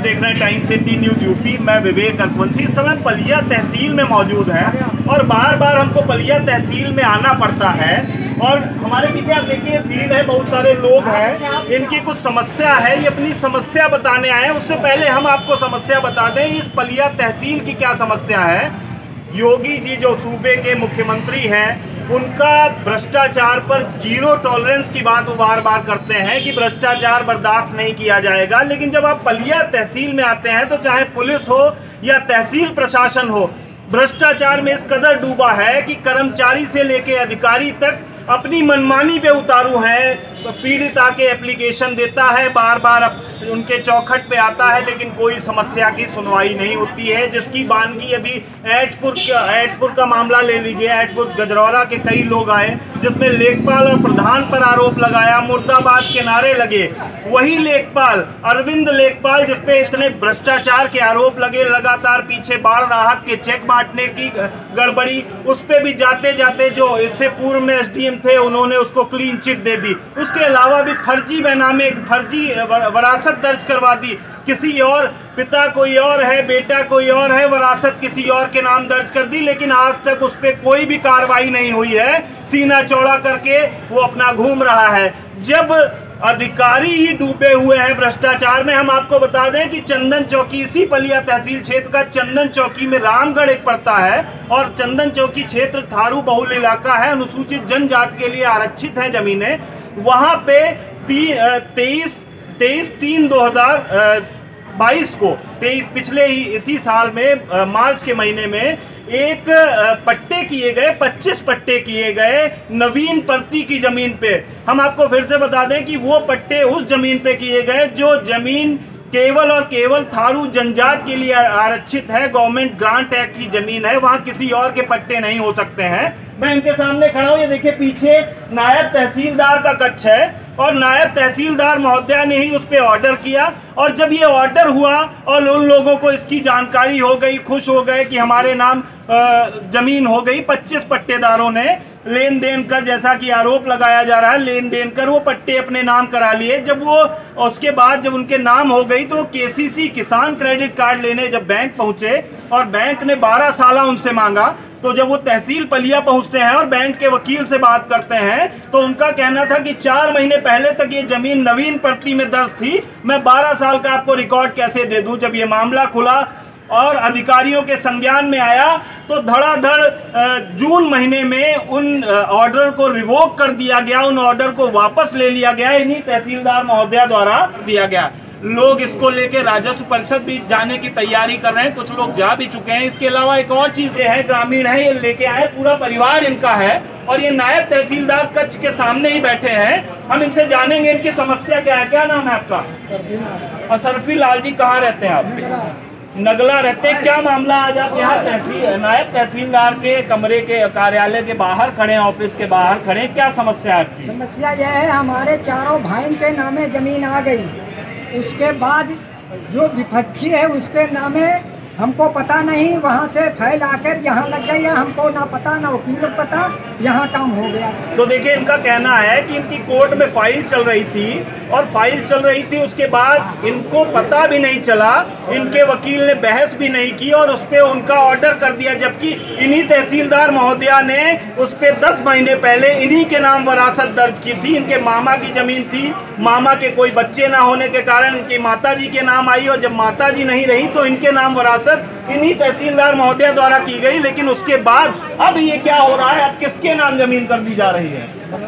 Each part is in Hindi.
देख रहे हैं टाइम्स 18 न्यूज़ यूपी। मैं विवेक अरपंसी इस समय पलिया तहसील में मौजूद है और बार बार हमको पलिया तहसील में आना पड़ता है। और हमारे पीछे आप देखिए भीड़ है, बहुत सारे लोग हैं, इनकी कुछ समस्या है, ये अपनी समस्या बताने आए हैं। उससे पहले हम आपको समस्या बता दें, इस पलिया तहसील की क्या समस्या है। योगी जी जो सूबे के मुख्यमंत्री हैं, उनका भ्रष्टाचार पर जीरो टॉलरेंस की बात वो बार बार करते हैं कि भ्रष्टाचार बर्दाश्त नहीं किया जाएगा। लेकिन जब आप पलिया तहसील में आते हैं तो चाहे पुलिस हो या तहसील प्रशासन हो, भ्रष्टाचार में इस कदर डूबा है कि कर्मचारी से लेकर अधिकारी तक अपनी मनमानी पे उतारू है। पीड़ित आके एप्लीकेशन देता है, बार बार उनके चौखट पे आता है, लेकिन कोई समस्या की सुनवाई नहीं होती है। जिसकी बानगी अभी ऐटपुर का मामला ले लीजिए। ऐटपुर गजरौरा के कई लोग आए जिसमें लेखपाल और प्रधान पर आरोप लगाया, मुर्दाबाद के नारे लगे। वही लेखपाल अरविंद लेखपाल जिसपे इतने भ्रष्टाचार के आरोप लगे, लगातार पीछे बाढ़ राहत के चेक बांटने की गड़बड़ी, उस पर भी जाते जाते जो इससे पूर्व में एसडीएम थे उन्होंने उसको क्लीन चिट दे दी। उसके अलावा भी फर्जी बैनामे फर्जी वरासत दर्ज करवा दी। किसी और पिता कोई और है, बेटा कोई और है, वरासत किसी और के नाम दर्ज कर दी, लेकिन आज तक उस पर कोई भी कार्रवाई नहीं हुई है। सीना चौड़ा करके वो अपना घूम रहा है। जब अधिकारी ही डूबे हुए हैं भ्रष्टाचार में। हम आपको बता दें कि चंदन चौकी, इसी पलिया तहसील क्षेत्र का चंदन चौकी में रामगढ़ एक पड़ता है और चंदन चौकी क्षेत्र थारू बहुल इलाका है, अनुसूचित जनजाति के लिए आरक्षित है जमीनें। वहां पे 23/3/2022 को पिछले ही इसी साल में मार्च के महीने में एक पट्टे किए गए, 25 पट्टे किए गए नवीन प्रति की जमीन पे। हम आपको फिर से बता दें कि वो पट्टे उस जमीन पे किए गए जो जमीन केवल और केवल थारू जनजाति के लिए आरक्षित है, गवर्नमेंट ग्रांट एक्ट की जमीन है, वहां किसी और के पट्टे नहीं हो सकते हैं। मैं इनके सामने खड़ा हूं, ये देखिए पीछे नायब तहसीलदार का कक्ष है और नायब तहसीलदार महोदया ने ही उस पर ऑर्डर किया। और जब ये ऑर्डर हुआ और उन लोगों को इसकी जानकारी हो गई, खुश हो गए कि हमारे नाम जमीन हो गई, 25 पट्टेदारों ने लेन देन कर, जैसा कि आरोप लगाया जा रहा है, लेन देन कर वो पट्टे अपने नाम करा लिए। जब वो उसके बाद जब उनके नाम हो गई तो केसीसी किसान क्रेडिट कार्ड लेने जब बैंक पहुंचे और बैंक ने 12 साल उनसे मांगा, तो जब वो तहसील पलिया पहुंचते हैं और बैंक के वकील से बात करते हैं तो उनका कहना था कि 4 महीने पहले तक ये जमीन नवीन प्रति में दर्ज थी, मैं 12 साल का आपको रिकॉर्ड कैसे दे दूं। जब ये मामला खुला और अधिकारियों के संज्ञान में आया तो धड़ाधड़ जून महीने में उन ऑर्डर को रिवोक कर दिया गया, उन ऑर्डर को वापस ले लिया गया, इन्हीं तहसीलदार महोदया द्वारा दिया गया। लोग इसको लेके राजस्व परिषद भी जाने की तैयारी कर रहे हैं, कुछ लोग जा भी चुके हैं। इसके अलावा एक और चीज है, ग्रामीण है, ये लेके आए, पूरा परिवार इनका है और ये नायब तहसीलदार कक्ष के सामने ही बैठे हैं। हम इनसे जानेंगे इनकी समस्या क्या है। क्या नाम है आपका? असरफी लाल जी, कहाँ रहते हैं आप? नगला रहते हैं। क्या मामला आज आप यहाँ नायब तहसीलदार के कमरे के कार्यालय के बाहर खड़े हैं, ऑफिस के बाहर खड़े हैं, क्या समस्या है आपकी? समस्या यह है, हमारे चारों भाइयों के नामे जमीन आ गई, उसके बाद जो विपक्षी है उसके नामे हमको पता नहीं, वहाँ से फाइल आकर यहाँ लग गई है, हमको ना पता ना वकील को पता, यहाँ काम हो गया। तो देखिए इनका कहना है कि इनकी कोर्ट में फाइल चल रही थी और फाइल चल रही थी उसके बाद इनको पता भी नहीं चला, इनके वकील ने बहस भी नहीं की और उस पर उनका ऑर्डर कर दिया, जबकि इन्हीं तहसीलदार महोदया ने उस पर 10 महीने पहले इन्हीं के नाम वरासत दर्ज की थी। इनके मामा की जमीन थी, मामा के कोई बच्चे ना होने के कारण इनकी माताजी के नाम आई और जब माताजी नहीं रही तो इनके नाम वरासत इन्हीं तहसीलदार महोदया द्वारा की गई। लेकिन उसके बाद अब ये क्या हो रहा है, अब किसके नाम जमीन कर दी जा रही है?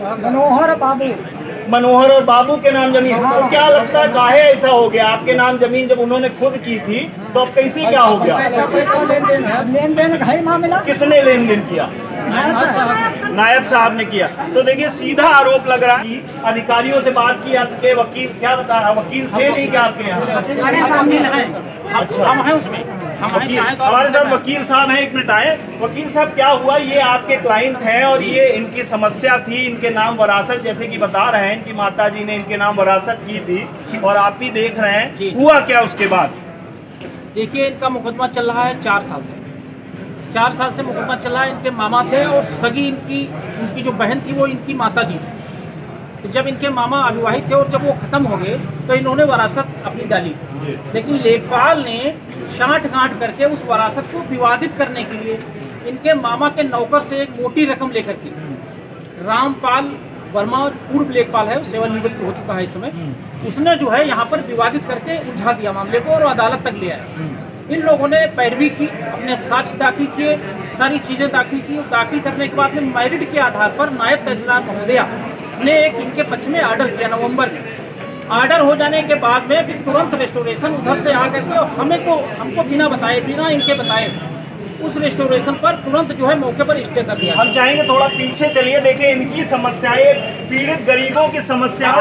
मनोहर और बाबू के नाम जमीन। तो क्या लगता है काहे ऐसा हो गया? आपके नाम जमीन जब उन्होंने खुद की थी तो अब कैसे क्या हो गया? लेन देन का मामला। किसने लेन देन किया? नायब साहब ने किया। तो देखिए सीधा आरोप लग रहा है कि अधिकारियों से बात की, आपके वकील क्या बता रहा, वकील थे नहीं क्या आपके यहाँ? अच्छा, हम हैं उसमें, हमारे साथ वकील साहब हैं। एक मिनट आए। वकील साहब क्या हुआ, ये आपके क्लाइंट हैं और ये इनकी समस्या थी, इनके नाम वरासत जैसे कि बता रहे हैं, इनकी माताजी ने इनके नाम वरासत की थी और आप भी देख रहे हैं, हुआ क्या उसके बाद? देखिए इनका मुकदमा चल रहा है 4 साल से, 4 साल से मुकदमा चल रहा है। इनके मामा थे और सगी इनकी जो बहन थी वो इनकी माताजी थी। तो जब इनके मामा अविवाहित थे और जब वो खत्म हो गए तो इन्होंने वरासत अपनी डाली। लेकिन लेखपाल ने शांठ गांठ करके उस वरासत को विवादित करने के लिए इनके मामा के नौकर से एक मोटी रकम लेकर के रामपाल वर्मा पूर्व लेखपाल है, सेवानिवृत्त हो चुका है इस समय, उसने जो है यहाँ पर विवादित करके उलझा दिया मामले को और अदालत तक ले आया। इन लोगों ने पैरवी की, अपने साक्ष्य दाखिल किए, सारी चीज़ें दाखिल की। दाखिल करने के बाद में मेरिट के आधार पर नायब तहसीलदार महोदया ने एक इनके पक्ष में आर्डर किया नवंबर में। आर्डर हो जाने के बाद में फिर तुरंत रेस्टोरेशन उधर से आकर के हमको बिना बताए, बिना इनके बताए उस रेस्टोरेशन पर तुरंत जो है मौके पर स्टे कर दिया। हम चाहेंगे थोड़ा पीछे चलिए, देखें इनकी समस्याएं, पीड़ित गरीबों की समस्याओं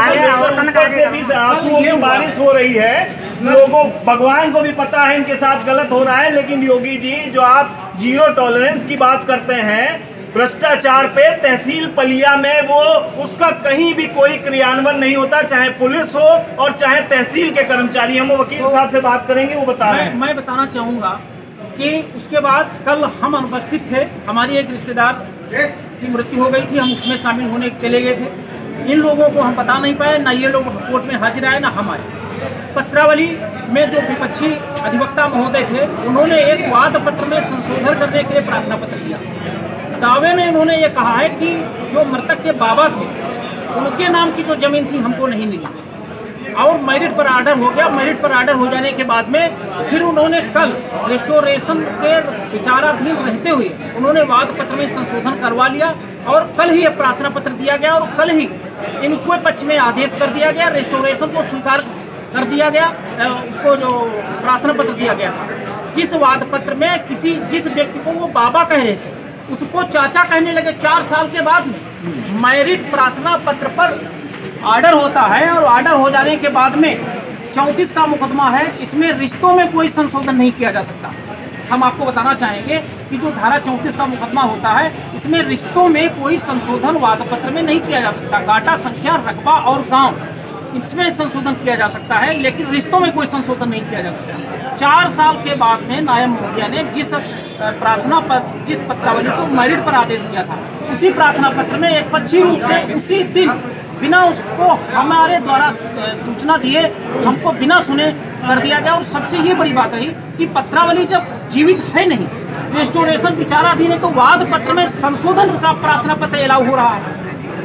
से भी आंसुओं की बारिश हो रही है। लोगों, भगवान को भी पता है इनके साथ गलत हो रहा है, लेकिन योगी जी जो आप जीरो टॉलरेंस की बात करते हैं भ्रष्टाचार पे, तहसील पलिया में वो उसका कहीं भी कोई क्रियान्वयन नहीं होता, चाहे पुलिस हो और चाहे तहसील के कर्मचारी। हम वकील साहब से बात करेंगे, वो बता रहे हैं। मैं बताना चाहूँगा कि उसके बाद कल हम अनुपस्थित थे, हमारी एक रिश्तेदार की मृत्यु हो गई थी, हम उसमें शामिल होने चले गए थे। इन लोगों को हम बता नहीं पाए, ना ये लोग कोर्ट में हाजिर आए ना हम आए। पत्रावली में जो विपक्षी अधिवक्ता महोदय थे, उन्होंने एक वाद पत्र में संशोधन करने के लिए प्रार्थना पत्र दिया। दावे में उन्होंने ये कहा है कि जो मृतक के बाबा थे उनके नाम की जो जमीन थी हमको नहीं मिली और मेरिट पर आर्डर हो गया। मेरिट पर आर्डर हो जाने के बाद में फिर उन्होंने कल रेस्टोरेशन के विचाराधीन रहते हुए उन्होंने वाद पत्र में संशोधन करवा लिया और कल ही ये प्रार्थना पत्र दिया गया और कल ही इनके पक्ष में आदेश कर दिया गया, रेस्टोरेशन को स्वीकार कर दिया गया। उसको जो प्रार्थना पत्र दिया गया था, जिस वाद पत्र में जिस व्यक्ति को वो बाबा कह रहे थे उसको चाचा कहने लगे, 4 साल के बाद में मेरिट प्रार्थना पत्र पर आर्डर होता है और आर्डर हो जाने के बाद में 34 का मुकदमा है, इसमें रिश्तों में कोई संशोधन नहीं किया जा सकता। हम आपको बताना चाहेंगे कि जो धारा 34 का मुकदमा होता है इसमें रिश्तों में कोई संशोधन वाद पत्र में नहीं किया जा सकता। गाटा, संख्या, रकबा और गांव, इसमें संशोधन किया जा सकता है, लेकिन रिश्तों में कोई संशोधन नहीं किया जा सकता। 4 साल के बाद में नायब महोदया ने जिस पत्रावली को मेरिट पर आदेश दिया था, उसी प्रार्थना पत्र में एक पक्षी रूप से उसी दिन बिना उसको हमारे द्वारा सूचना दिए हमको बिना सुने कर दिया गया। और सबसे ये बड़ी बात रही कि पत्रावली जब जीवित है नहीं, रेस्टोरेशन विचाराधीन है, तो वाद पत्र में संशोधन का प्रार्थना पत्र अलाउ हो रहा है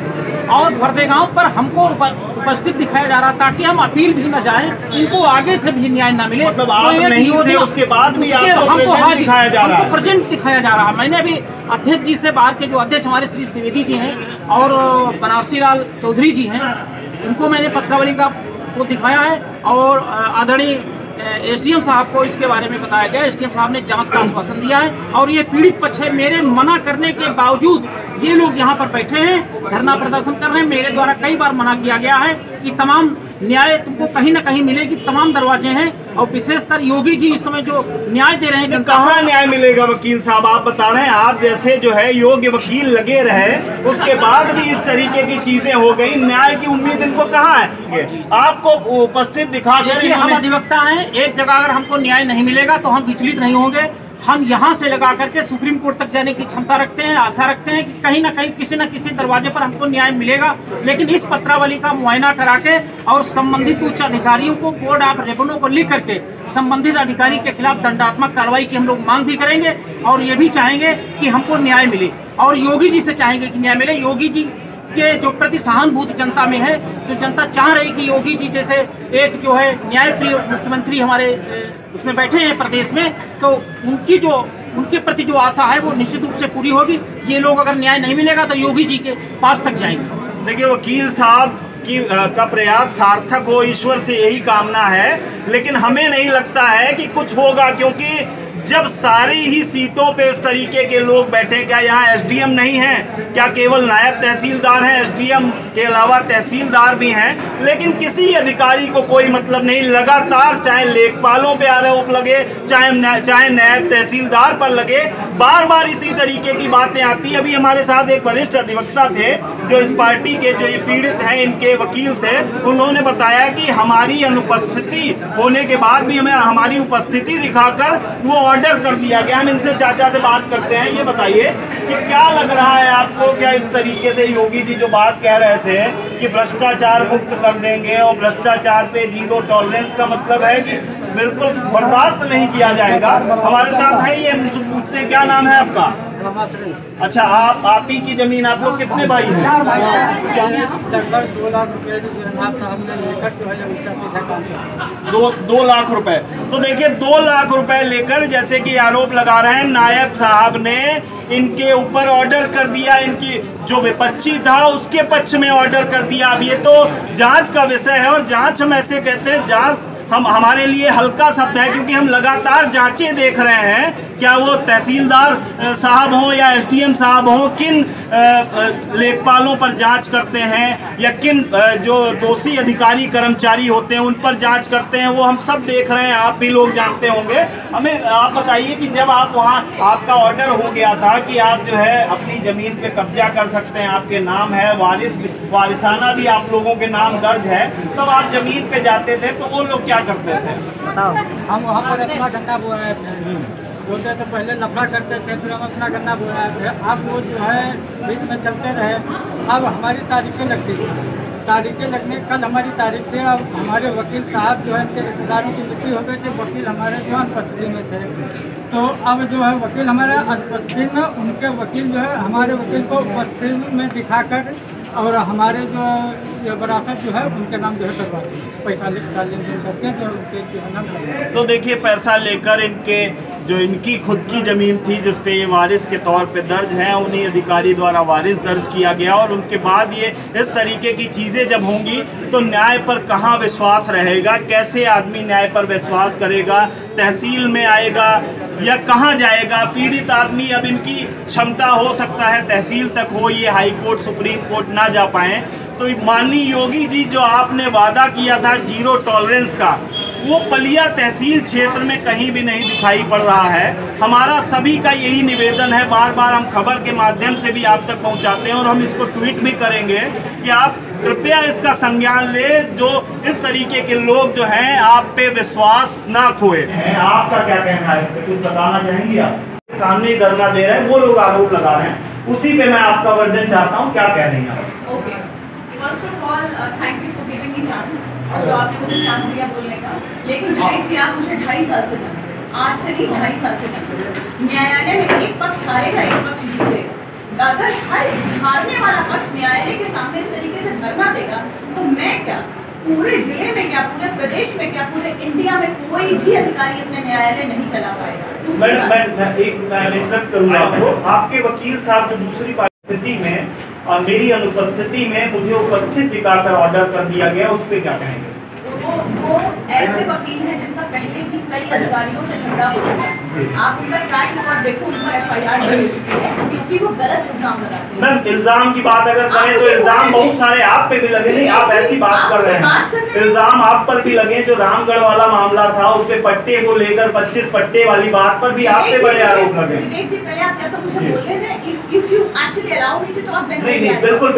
और फर्देगांव पर हमको उपस्थित दिखाया जा रहा ताकि हम अपील भी न जाए, इनको आगे से भी न्याय न मिले। मतलब आप नहीं थे, उसके बाद भी आपको प्रेजेंट दिखाया जा रहा। मैंने अभी अध्यक्ष जी से, बाहर के जो अध्यक्ष हमारे श्री द्विवेदी जी हैं और बनारसी लाल चौधरी जी हैं, उनको मैंने पत्रावली का वो दिखाया है और आदरणीय एसडीएम साहब को इसके बारे में बताया गया। एसडीएम साहब ने जांच का आश्वासन दिया है और ये पीड़ित पक्ष है। मेरे मना करने के बावजूद ये लोग यहाँ पर बैठे हैं, धरना प्रदर्शन कर रहे हैं। मेरे द्वारा कई बार मना किया गया है कि तमाम न्याय तुमको कहीं ना कहीं मिलेगी, तमाम दरवाजे हैं। और विशेषतर योगी जी इस समय जो न्याय दे रहे हैं, कहाँ न्याय मिलेगा? वकील साहब आप बता रहे हैं, आप जैसे जो है योग्य वकील लगे रहे, उसके बाद भी इस तरीके की चीजें हो गई, न्याय की उम्मीद इनको कहाँ है? आपको उपस्थित दिखा कर हम अधिवक्ता हैं, एक जगह अगर हमको न्याय नहीं मिलेगा तो हम विचलित नहीं होंगे। हम यहाँ से लगा करके सुप्रीम कोर्ट तक जाने की क्षमता रखते हैं, आशा रखते हैं कि कहीं ना कहीं किसी न किसी दरवाजे पर हमको न्याय मिलेगा। लेकिन इस पत्रावली का मुआयना करा के और संबंधित उच्च अधिकारियों को, बोर्ड ऑफ रेवेन्यू को लिख करके संबंधित अधिकारी के खिलाफ दंडात्मक कार्रवाई की हम लोग मांग भी करेंगे और ये भी चाहेंगे कि हमको न्याय मिले और योगी जी से चाहेंगे कि न्याय मिले। योगी जी के जो प्रति सहानुभूति जनता में है, जो जनता चाह रही कि योगी जी जैसे एक जो है न्यायप्रिय मुख्यमंत्री हमारे उसमें बैठे हैं प्रदेश में, तो उनके प्रति जो आशा है वो निश्चित रूप से पूरी होगी। ये लोग अगर न्याय नहीं मिलेगा तो योगी जी के पास तक जाएंगे। देखिए वकील साहब का प्रयास सार्थक हो, ईश्वर से यही कामना है, लेकिन हमें नहीं लगता है कि कुछ होगा, क्योंकि जब सारी ही सीटों पे इस तरीके के लोग बैठे, क्या यहाँ एसडीएम नहीं है? क्या केवल नायब तहसीलदार हैं? एसडीएम के अलावा तहसीलदार भी हैं, लेकिन किसी अधिकारी को कोई मतलब नहीं। लगातार चाहे लेखपालों पे आरोप लगे, चाहे नायब तहसीलदार पर लगे, बार बार इसी तरीके की बातें आती। अभी हमारे साथ एक वरिष्ठ अधिवक्ता थे जो इस पार्टी के, जो ये पीड़ित हैं, इनके वकील थे, उन्होंने बताया कि हमारी अनुपस्थिति होने के बाद भी हमें हमारी उपस्थिति दिखाकर वो ऑर्डर कर दिया गया। हम इनसे चाचा से बात करते हैं। ये बताइए कि क्या लग रहा है आपको, क्या इस तरीके से योगी जी जो बात कह रहे थे कि भ्रष्टाचार मुक्त कर देंगे और भ्रष्टाचार पे जीरो टॉलरेंस का मतलब है कि बिल्कुल बर्दाश्त नहीं किया जाएगा। हमारे साथ है ये पूछते, क्या नाम है आपका? अच्छा, आप ही की जमीन, आप लोग कितने भाई हैं? 4 भाई। लगभग 2 लाख रुपए हमने लेकर जो है 2 लाख रुपए। तो देखिए 2 लाख रुपए लेकर जैसे कि आरोप लगा रहे हैं, नायब साहब ने इनके ऊपर ऑर्डर कर दिया, इनकी जो विपक्षी था उसके पक्ष में ऑर्डर कर दिया। अब ये तो जांच का विषय है और जांच हम ऐसे कहते हैं, जांच हमारे लिए हल्का शब्द है क्योंकि हम लगातार जांचें देख रहे हैं। क्या वो तहसीलदार साहब हों या एसडीएम साहब हों, किन लेखपालों पर जांच करते हैं या किन जो दोषी अधिकारी कर्मचारी होते हैं उन पर जांच करते हैं, वो हम सब देख रहे हैं, आप भी लोग जानते होंगे। हमें आप बताइए कि जब आप वहाँ, आपका ऑर्डर हो गया था कि आप जो है अपनी ज़मीन पे कब्जा कर सकते हैं, आपके नाम है, वारिसाना भी आप लोगों के नाम दर्ज है, तब आप ज़मीन पे जाते थे तो वो लोग क्या करते थे? हम वहाँ पर अपना गन्ना बोया थे, बोलते थे पहले लफड़ा करते थे, फिर हम अपना गन्ना बोया थे। अब वो जो है बीच में चलते रहे। अब हमारी तारीखें लगती थी, तारीखें लगने कल हमारी तारीख थी। अब हमारे वकील साहब जो है उनके रिश्तेदारों की मृत्यु हो गई थी, वकील हमारे जो है अनुपस्थिति में थे। तो अब जो है वकील हमारे अनुपस्थिति में, उनके वकील जो है हमारे वकील को उपस्थिति में दिखाकर और हमारे जो वरासत जो है उनके नाम जो है करवा पैसा लेन देन करके जो उनके जो है नाम। तो देखिए पैसा लेकर इनके जो इनकी खुद की ज़मीन थी जिस पे ये वारिस के तौर पे दर्ज हैं, उन्हीं अधिकारी द्वारा वारिस दर्ज किया गया और उनके बाद ये इस तरीके की चीज़ें जब होंगी तो न्याय पर कहाँ विश्वास रहेगा? कैसे आदमी न्याय पर विश्वास करेगा? तहसील में आएगा या कहाँ जाएगा? पीड़ित आदमी, अब इनकी क्षमता हो सकता है तहसील तक हो, ये हाई कोर्ट सुप्रीम कोर्ट ना जा पाएँ। तो माननीय योगी जी जो आपने वादा किया था जीरो टॉलरेंस का, वो पलिया तहसील क्षेत्र में कहीं भी नहीं दिखाई पड़ रहा है। हमारा सभी का यही निवेदन है, बार बार हम खबर के माध्यम से भी आप तक पहुंचाते हैं और हम इसको ट्वीट भी करेंगे कि आप कृपया इसका संज्ञान ले, जो इस तरीके के लोग जो हैं आप पे विश्वास ना खोए। आपका क्या कहना है, इस पे कुछ बताना चाहेंगे? आप सामने ही धरना दे रहे हैं, वो लोग आरोप लगा रहे हैं, उसी पे मैं आपका वर्जन चाहता हूँ, क्या कह रही हैं आप? Okay, first of all thank you for giving me chance, और जो आपने मुझे चांस दिया बोलने का। लेकिन विवेक जी, आप मुझे 2.5 साल से जानते हैं, आज से नहीं 2.5 साल से जानते हैं। न्यायालय में एक पक्ष हारेगा, एक पक्ष जीतेगा। अगर हर हारने वाला पक्ष न्यायालय के सामने इस तरीके से धरना देगा तो मैं क्या, पूरे जिले में क्या, पूरे प्रदेश में क्या, पूरे इंडिया में कोई भी अधिकारी अपने न्यायालय नहीं चला पाएगा। मैं इंटरप्ट करूंगा आपको। आपके वकील साहब जो दूसरी परिस्थिति में और मेरी अनुपस्थिति में मुझे उपस्थित दिखाकर ऑर्डर कर दिया गया, उस पर क्या कहेंगे? वो ऐसे वकील हैं जिनका पहले भी कई अधिकारियों से झगड़ा हो चुका है। आप उनका ट्रैक रिकॉर्ड देखो, उनका FIR हो चुकी है क्योंकि वो गलत इल्जाम लगाते हैं। मैम, इल्जाम की बात अगर करें तो इल्जाम बहुत सारे आप पे भी लगे। नहीं, आप ऐसी बात कर रहे हैं, इल्जाम आप पर भी लगे। जो रामगढ़ वाला मामला था उस पे पट्टे को लेकर 25 पट्टे वाली बात पर भी आप पे बड़े आरोप लगे। विवेक जी, पहले आप क्या तो मुझे बोलने दें, if you actually allow me to talk then. नहीं, बिल्कुल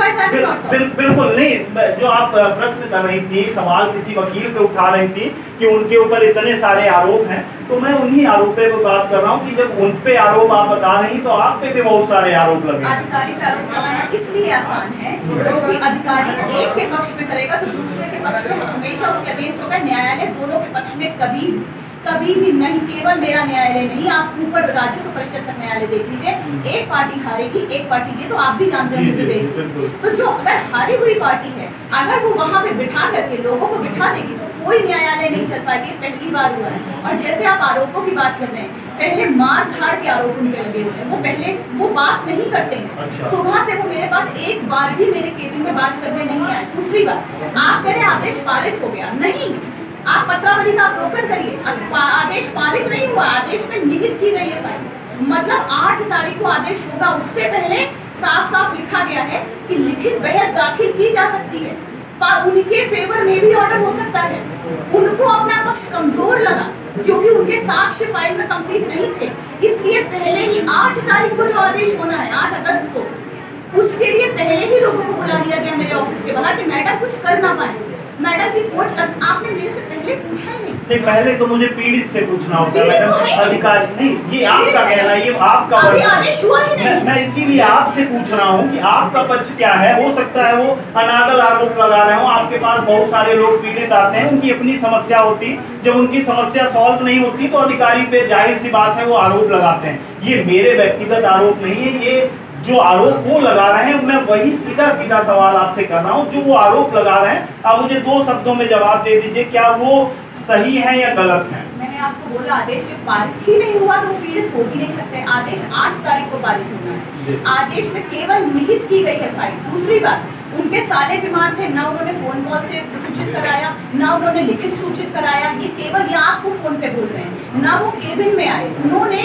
नहीं। जो आप प्रश्न कर रही थी, सवाल किसी वकील पे उठा रही थी कि उनके ऊपर इतने सारे आरोप हैं, तो मैं उन्हीं आरोपों पे बात कर रहा हूँ कि जब उन पे आरोप आप बता रही तो आप पे भी बहुत सारे आरोप लगे। अधिकारी पे आरोप लगाना इसलिए आसान है क्योंकि अधिकारी एक के पक्ष में करेगा तो दूसरे के पक्ष में हमेशा उसके अगेंस्ट होगा। न्यायालय दोनों के पक्ष में कभी भी नहीं, केवल मेरा न्यायालय नहीं, आप ऊपर राजस्व परिषद तक न्यायालय देख लीजिए। एक पार्टी हारेगी, एक पार्टी जीते, तो आप भी जानते हैं। तो जो अगर हारी हुई पार्टी है, अगर वो वहाँ पे बिठा करके लोगों को बिठा देगी तो कोई न्यायालय नहीं चल पाएगी। पहली बार हुआ है। और जैसे आप आरोपों की बात कर रहे हैं, पहले मार धाड़ के आरोप उन पे लगे हुए हैं, वो पहले वो बात नहीं करते हैं। अच्छा। सुबह से वो मेरे पास एक बार भी मेरे केबिन में बात करने नहीं आए। दूसरी बात, आप कह रहे आदेश पारित हो गया, नहीं, आप पत्रावली का अवलोकन करिए, आदेश पारित नहीं हुआ, आदेश में निहित की गई है फाइल। मतलब 8 तारीख को आदेश होगा, उससे पहले साफ साफ लिखा गया है कि लिखित बहस दाखिल की जा सकती है, उनके फेवर में भी ऑर्डर हो सकता है। उनको अपना पक्ष कमजोर लगा क्योंकि उनके साक्ष्य फाइल में कंप्लीट नहीं थे, इसलिए पहले ही 8 तारीख को जो आदेश होना है, 8 अगस्त को, उसके लिए पहले ही लोगों को बुला लिया गया मेरे ऑफिस के बाहर कि मैडम कुछ कर ना पाए। मैडम की कोर्ट आपने मेरे से पहले पूछा ही नहीं। पहले तो मुझे पीड़ित से पूछना होता है पीड़ित तो है मैडम, अधिकारी नहीं, ये आपका कहना, ये आपका अभी आदेश हुआ ही नहीं। मैं इसीलिए आपसे पूछ रहा हूँ कि आपका पक्ष क्या है। हो सकता है वो अनागल आरोप लगा रहे हो, आपके पास बहुत सारे लोग पीड़ित आते हैं, उनकी अपनी समस्या होती, जब उनकी समस्या सॉल्व नहीं होती तो अधिकारी पे जाहिर सी बात है वो आरोप लगाते हैं। ये मेरे व्यक्तिगत आरोप नहीं है, ये जो आरोप वो लगा रहे हैं, मैं वही सीधा सीधा सवाल आपसे कर रहा हूँ। जो वो आरोप लगा रहे हैं, आप मुझे 2 शब्दों में जवाब दे दीजिए, क्या वो सही है या गलत है? मैंने आपको बोला आदेश पारित ही नहीं हुआ तो पीड़ित हो ही नहीं सकते। आदेश 8 तारीख को पारित होना है। आदेश में केवल निहित की गई है फाइल। दूसरी बात, उनके साले बीमार थे, ना उन्होंने फोन कॉल से सूचित कराया, ना उन्होंने लिखित सूचित कराया। ये केवल ये आपको फोन पे बोल रहे हैं, ना वो केबिन में आए। उन्होंने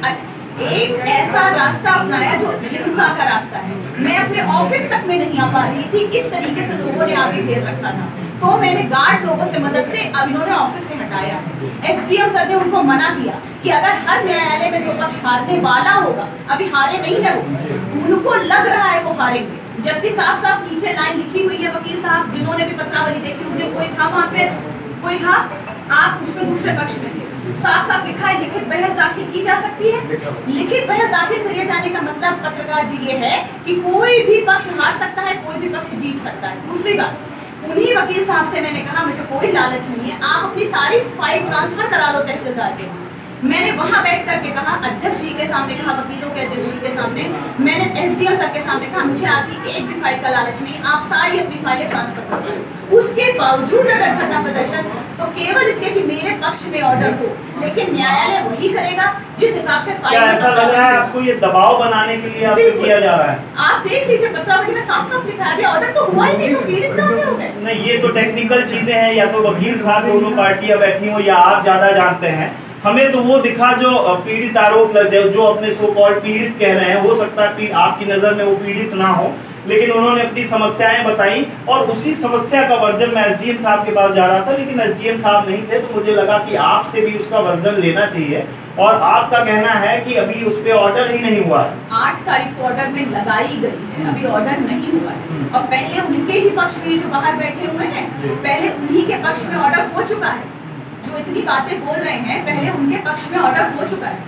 एक ऐसा रास्ता अपनाया जो हिंसा का रास्ता है। मैं अपने ऑफिस तक में नहीं आ पा रही थी, इस तरीके से लोगों ने आगे घेर रखा था, तो मैंने गार्ड लोगों से मदद से अब इन्होंने ऑफिस से हटाया। एसडीएम सर ने उनको मना किया कि अगर हर न्यायालय में जो पक्ष हारने वाला होगा, अभी हारे नहीं है वो, उनको लग रहा है वो हारेंगे, जबकि साफ साफ नीचे लाइन लिखी हुई है। वकील साहब जिन्होंने भी पत्रावली देखी, उस दिन कोई था वहाँ पे, कोई था, आप उसमें दूसरे पक्ष में थे, साफ साफ लिखा है लिखित बहस दाखिल की जा सकती है। लिखित बहस दाखिल किए जाने का मतलब पत्रकार जी ये है कि कोई भी पक्ष हार सकता है, कोई भी पक्ष जीत सकता है। दूसरी बात, उन्हीं वकील साहब से मैंने कहा मुझे कोई लालच नहीं है, आप अपनी सारी फाइल ट्रांसफर करा लो तहसीलदार के। मैंने वहां बैठ करके कहा, अध्यक्ष जी के सामने कहा, वकीलों के अध्यक्ष जी के सामने, मैंने एसडीएम सर के सामने कहा, मुझे आपकी एक भी फाइल का लालच नहीं, आप सारी अपनी फाइलें ट्रांसफर कर दो। उसके बावजूद अगर धरना प्रदर्शन, तो केवल इसलिए कि मेरे पक्ष में ऑर्डर हो, लेकिन न्यायालय वही करेगा जिस हिसाब से फाइल। क्या ऐसा लग रहा है आपको ये दबाव बनाने के लिए आपको किया जा रहा है? आप देख लीजिए पत्रावली में साफ साफ लिखा है, अभी ऑर्डर तो हुआ ही नहीं, तो पीड़ित कहां से हो गए? नहीं, ये तो टेक्निकल चीजें हैं, या तो वकील साहब दोनों पार्टियां बैठी हो या आप ज्यादा जानते हैं। हमें तो वो दिखा जो पीड़ित आरोप लग जाए, जो अपने सो कॉल्ड पीड़ित कह रहे हैं। हो सकता है आपकी नजर में वो पीड़ित ना हो, लेकिन उन्होंने अपनी समस्याएं बताई और उसी समस्या का वर्जन मैं एसडीएम साहब के पास जा रहा था, लेकिन एसडीएम साहब नहीं थे, तो मुझे लगा कि आपसे भी उसका वर्जन लेना चाहिए। और आपका कहना है कि अभी उस पर ऑर्डर ही नहीं हुआ है। 8 तारीख को ऑर्डर में लगाई गई है, अभी ऑर्डर नहीं हुआ है। और पहले उनके ही पक्ष में जो बाहर बैठे हुए हैं, पहले उन्हीं के पक्ष में ऑर्डर हो चुका है। जो इतनी बातें बोल रहे हैं, पहले उनके पक्ष में ऑर्डर हो चुका है।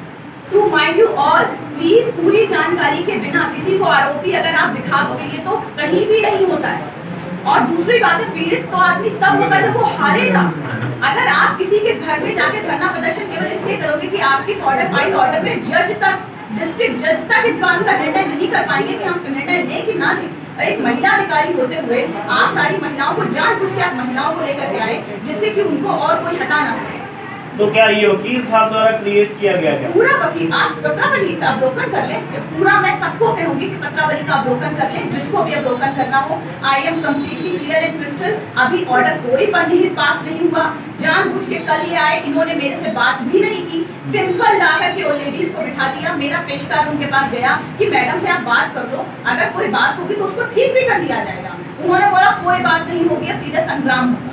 To mind you all, please पूरी जानकारी के बिना किसी को आरोपी अगर आप दिखा दोगे, ये तो कहीं भी नहीं होता है। और दूसरी बात है, पीड़ित तो आदमी तब होगा जब वो हारेगा। अगर आप किसी के घर में जाके धरना प्रदर्शन केवल इसलिए करोगे कि आपकी फाइल ऑर्डर में जज तक, डिस्ट्रिक्ट जज तक इस बात का निर्णय नहीं कर पाएंगे कि हम निर्णय लें कि ना लें। एक महिला अधिकारी होते हुए आप सारी महिलाओं को जानबूझ के आप महिलाओं को लेकर के आए, जिससे कि उनको और कोई हटा ना सके। तो क्या ये वकील साहब द्वारा क्रिएट किया गया क्या? पूरा वकील, आप पत्रावली का अवलोकन कर लें। पूरा मैं सबको कहूंगी कि पत्रावली का अवलोकन कर लें, जिसको भी अवलोकन करना हो। I am completely clear and crystal. अभी ऑर्डर कोई पर निहित पास नहीं हुआ। जानबूझ के कल ये आए, इन्होंने मेरे से बात भी नहीं की, सिंपल लाकर के वो लेडीज को बिठा दिया। मेरा पेशकार उनके पास गया कि मैडम से आप बात कर लो, अगर कोई बात होगी तो उसको ठीक भी कर दिया जाएगा। उन्होंने बोला कोई बात नहीं होगी, अब सीधे संग्राम होगा।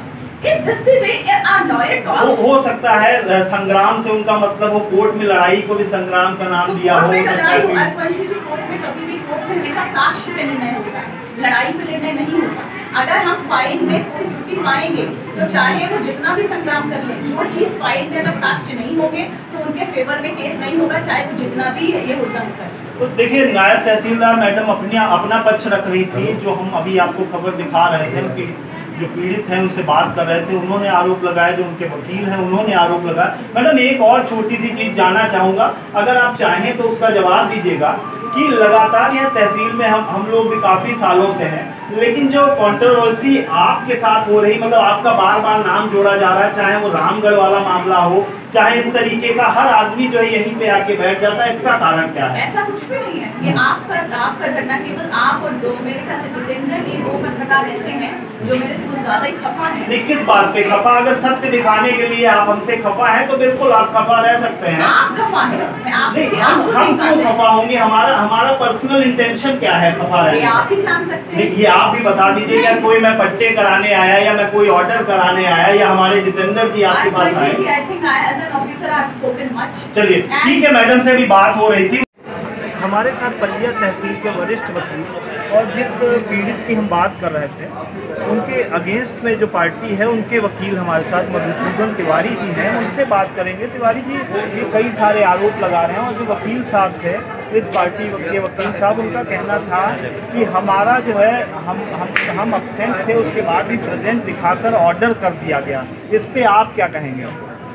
हो सकता है संग्राम से उनका मतलब हो कोर्ट में लड़ाई को भी संग्राम का नाम दिया हो। कोर्ट में कभी भी कोर्ट में हमेशा साक्ष्य पे निर्णय होता है, लड़ाई पे निर्णय नहीं होता। अगर हम फाइल में कोई त्रुटि पाएंगे तो चाहे वो जितना भी संग्राम कर ले, जो चीज फाइल में अगर साक्ष्य नहीं होंगे तो उनके फेवर में केस नहीं होगा, चाहे वो जितना भी ये होता है। तो देखिए, नायब तहसीलदार मैडम अपना पक्ष रख रही थी। जो हम अभी आपको खबर दिखा रहे थे कि जो पीड़ित हैं उनसे बात कर रहे थे, उन्होंने आरोप लगाया, जो उनके वकील हैं उन्होंने आरोप लगाया। मैडम, एक और छोटी सी चीज़ जानना चाहूँगा, अगर आप चाहें तो उसका जवाब दीजिएगा कि लगातार यह तहसील में हम लोग भी काफ़ी सालों से हैं, लेकिन जो कंट्रोवर्सी आपके साथ हो रही, मतलब आपका बार बार नाम जोड़ा जा रहा है, चाहे वो रामगढ़ वाला मामला हो, चाहे इस तरीके का, हर आदमी जो है यहीं पे आके बैठ जाता है, इसका कारण क्या है? ऐसा कुछ भी नहीं है। ये आपका धरना केवल आप और दो, मेरे ख्याल से जितेंद्र ही 2 पत्रकार ऐसे हैं जो मेरे से कुछ ज्यादा ही खफा है। नहीं, किस बात पे खफा? अगर सत्य दिखाने के लिए आप हमसे खफा हैं तो बिल्कुल आप खफा रह सकते हैं। आप खफा हैं, हम क्यों खफा होंगे? हमारा पर्सनल इंटेंशन क्या है खफा रहने? ये आप ही जान सकते हैं। ये आप भी बता दीजिए, क्या कोई मैं पट्टे कराने आया या मैं कोई ऑर्डर कराने आया या हमारे जितेंद्र जी आपके पास आए? चलिए ठीक है, मैडम से भी बात हो रही थी। हमारे साथ पलिया तहसील के वरिष्ठ वकील और जिस पीड़ित की हम बात कर रहे थे उनके अगेंस्ट में जो पार्टी है उनके वकील हमारे साथ मधुसूदन तिवारी जी हैं, उनसे बात करेंगे। तिवारी जी, ये कई सारे आरोप लगा रहे हैं और जो वकील साहब थे इस पार्टी के वकील साहब, उनका कहना था कि हमारा जो है हम अब्सेंट थे, उसके बाद भी प्रेजेंट दिखाकर ऑर्डर कर दिया गया। इस पे आप क्या कहेंगे?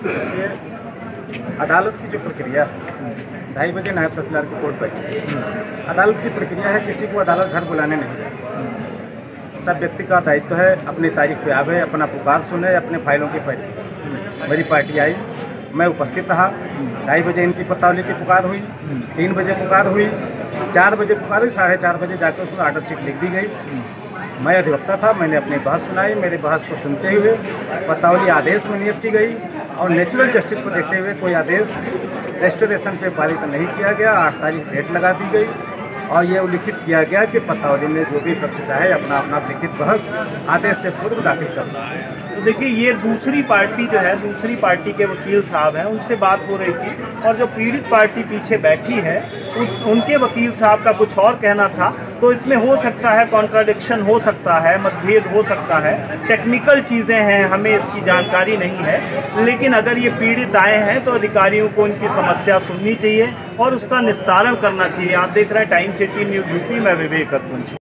अदालत की जो प्रक्रिया 2:30 बजे नायब तहसीलदार की कोर्ट बैठी। अदालत की प्रक्रिया है, किसी को अदालत घर बुलाने नहीं है। सब व्यक्ति का दायित्व है अपनी तारीख पे आवे, अपना पुकार सुने, अपने फाइलों की पढ़े। मेरी पार्टी आई, मैं उपस्थित रहा। 2:30 बजे इनकी पत्रावली की पुकार हुई, 3 बजे पुकार हुई, 4 बजे पुकार हुई, 4:30 बजे जाकर उसमें ऑर्डर शीट लिख दी गई। मैं अधिवक्ता था, मैंने अपनी बहस सुनाई। मेरे बहस को सुनते हुए पत्रावली आदेश में नियत की गई और नेचुरल जस्टिस को देखते हुए कोई आदेश रेस्टोरेशन पे पारित नहीं किया गया। 8 तारीख डेट लगा दी गई और ये उल्लिखित किया गया कि पत्रावली में जो भी पक्ष चाहे अपना अपना लिखित बहस आदेश से पूर्व दाखिल कर सकते हैं। तो देखिए, ये दूसरी पार्टी जो है, दूसरी पार्टी के वकील साहब हैं, उनसे बात हो रही थी और जो पीड़ित पार्टी पीछे बैठी है उनके वकील साहब का कुछ और कहना था। तो इसमें हो सकता है कॉन्ट्राडिक्शन हो सकता है, मतभेद हो सकता है, टेक्निकल चीज़ें हैं, हमें इसकी जानकारी नहीं है। लेकिन अगर ये पीड़ित आए हैं तो अधिकारियों को इनकी समस्या सुननी चाहिए और उसका निस्तारण करना चाहिए। आप देख रहे हैं टाइम्स 18 न्यूज़ यूपी, मैं विवेक रतवंशी।